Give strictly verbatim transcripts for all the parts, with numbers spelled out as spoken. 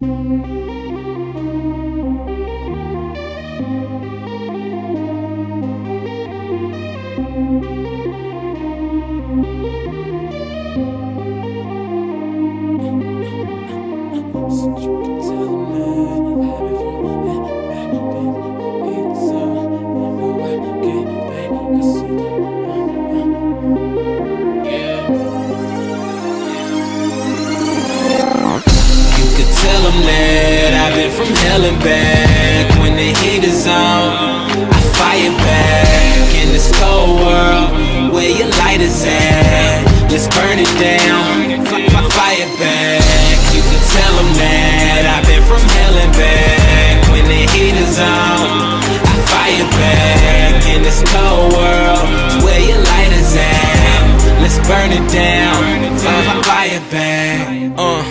That I've been from hell and back. When the heat is on, I fire back. In this cold world, where your light is at, let's burn it down, fire back. You can tell them that I've been from hell and back. When the heat is on, I fire back. In this cold world, where your light is at, let's burn it down, fire back. Uh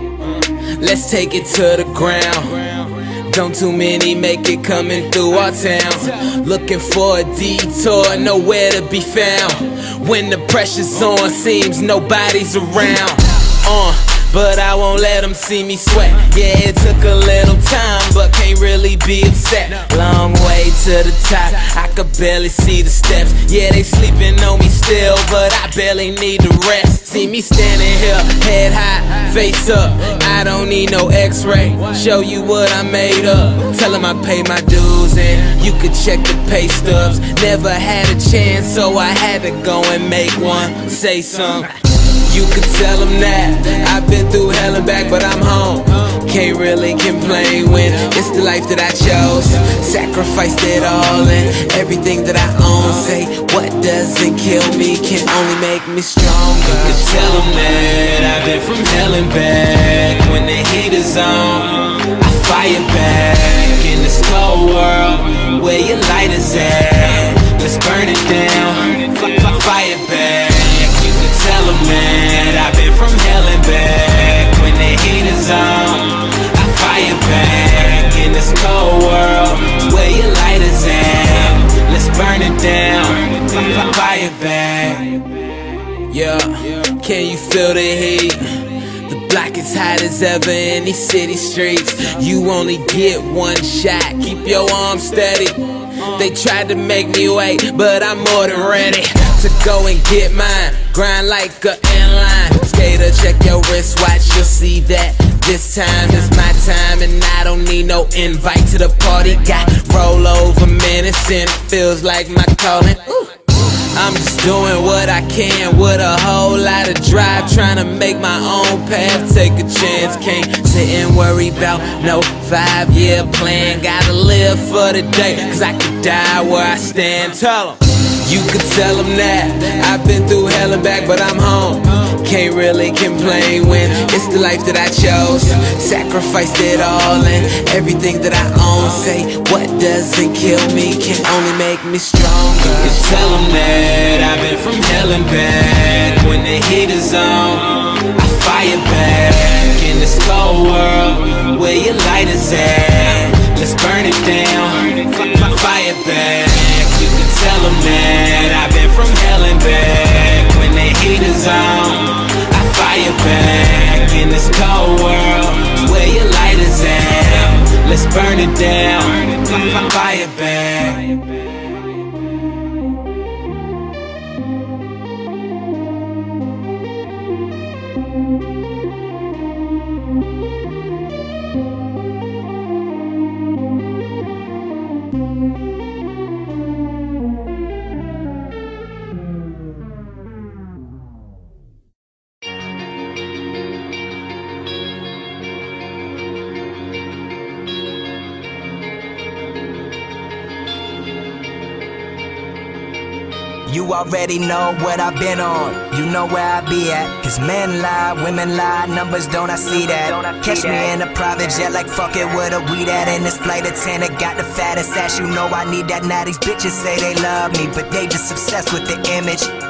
Let's take it to the ground. Don't too many make it coming through our town. Looking for a detour, nowhere to be found. When the pressure's on, seems nobody's around. Uh, but I won't let them see me sweat. Yeah, it took a little time, but can't really be upset. Long way to the top, I could barely see the steps. Yeah, they sleeping on me still, but I barely need the rest. See me standing here, head high, face up. I don't need no x-ray, show you what I made up. Tell them I paid my dues and you could check the pay stubs. Never had a chance, so I had to go and make one. Say something. You could tell them that I've been through hell and back, but I'm home. Can't really complain when it's the life that I chose. Sacrificed it all and everything that I own. Say what doesn't kill me can only make me stronger. You could tell them that I've been from hell and back. When the heat is on, I fire back. In this cold world, where your light is at, let's burn it down, fire back. Tell them that I've been from hell and back. When the heat is on, I fire back. In this cold world, where your light is at, let's burn it down, fire back. Yeah, can you feel the heat? The block is hot as ever in these city streets. You only get one shot, keep your arms steady. They tried to make me wait, but I'm more than ready to go and get mine. Grind like a inline skater, check your wristwatch, you'll see that this time is my time. And I don't need no invite to the party. Got rollover minutes and it feels like my calling. Ooh. I'm just doing what I can with a whole lot of drive, trying to make my own path, take a chance. Can't sit and worry about no five-year plan. Gotta live for the day, cause I could die where I stand. Tell them. You could tell them that I've been through hell and back, but I'm home. Can't really complain when it's the life that I chose. Sacrificed it all and everything that I own. Say what doesn't kill me can only make me stronger. You could tell them that I've been from hell and back. When the heat is on, I fire back. In this cold world, where your light is at, let's burn it down, fire back. You can tell them that I've been from hell and back. When the heat is on, I fire back. In this cold world, where your light is at, let's burn it down, fire back. You already know what I've been on, you know where I be at. Cause men lie, women lie, numbers don't I see that. Catch me in a private jet like fuck it, where the weed at. In this flight attendant got the fattest ass, you know I need that. Now these bitches say they love me, but they just obsessed with the image.